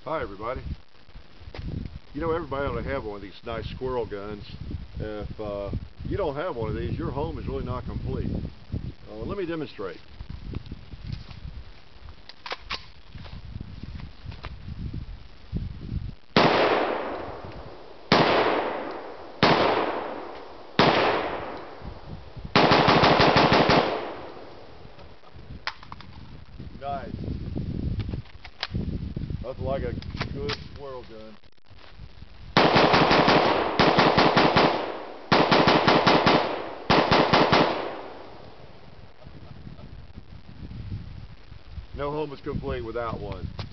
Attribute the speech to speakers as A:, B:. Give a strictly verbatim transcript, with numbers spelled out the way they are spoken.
A: Hi everybody. You know, everybody ought to have one of these nice squirrel guns. If uh, you don't have one of these, your home is really not complete. Uh, let me demonstrate. Nice. That's like a good squirrel gun. No home is complete without one.